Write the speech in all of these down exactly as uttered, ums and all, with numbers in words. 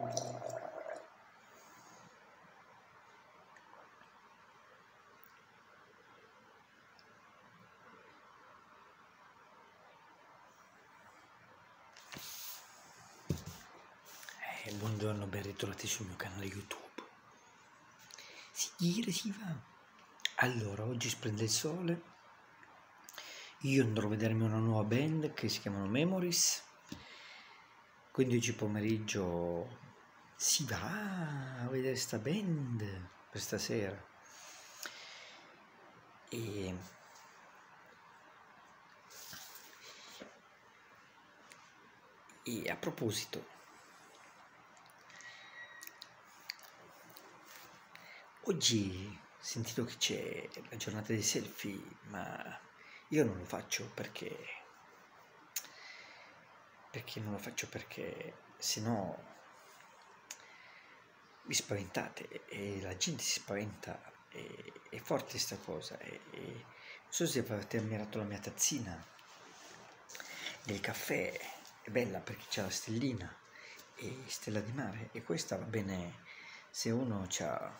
Eh, buongiorno, ben ritrovati sul mio canale YouTube. Si gira, si va. Allora, oggi splende il sole. Io andrò a vedermi una nuova band che si chiamano Memories. Quindi oggi pomeriggio si va a vedere sta band per stasera. E E a proposito, oggi ho sentito che c'è la giornata dei selfie, ma io non lo faccio perché, perché non lo faccio perché se no vi spaventate e la gente si spaventa, e, è forte sta cosa. E, e non so se avete ammirato la mia tazzina del caffè, è bella perché c'è la stellina e stella di mare, e questa va bene se uno c'ha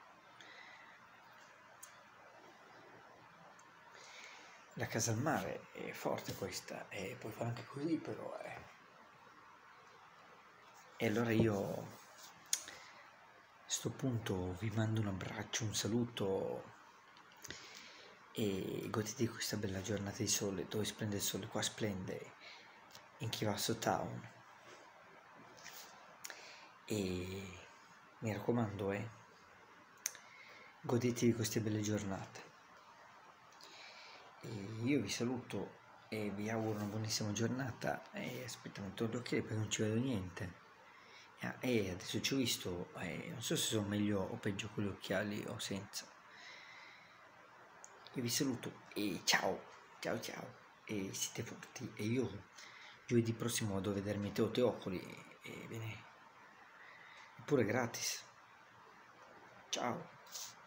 la casa al mare, è forte questa, e puoi fare anche così però eh. E allora io a sto punto vi mando un abbraccio, un saluto, e godete di questa bella giornata di sole dove splende il sole. Qua splende in Chivasso Town, e mi raccomando, eh, godetevi queste belle giornate. E io vi saluto e vi auguro una buonissima giornata. E aspetta, metto gli occhiali perché non ci vedo niente. E adesso ci ho visto, eh, non so se sono meglio o peggio con gli occhiali o senza. Io vi saluto e ciao, ciao ciao, e siete forti. E io giovedì prossimo vado a vedermi Teo Teocoli, e bene, è pure gratis. Ciao.